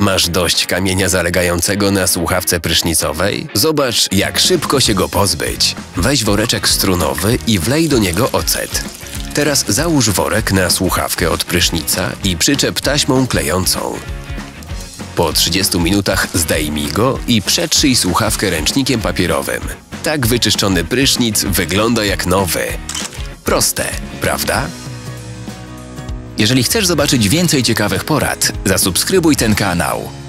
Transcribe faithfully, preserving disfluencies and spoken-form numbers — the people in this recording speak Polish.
Masz dość kamienia zalegającego na słuchawce prysznicowej? Zobacz, jak szybko się go pozbyć. Weź woreczek strunowy i wlej do niego ocet. Teraz załóż worek na słuchawkę od prysznica i przyczep taśmą klejącą. Po trzydziestu minutach zdejmij go i przetrzyj słuchawkę ręcznikiem papierowym. Tak wyczyszczony prysznic wygląda jak nowy. Proste, prawda? Jeżeli chcesz zobaczyć więcej ciekawych porad, zasubskrybuj ten kanał.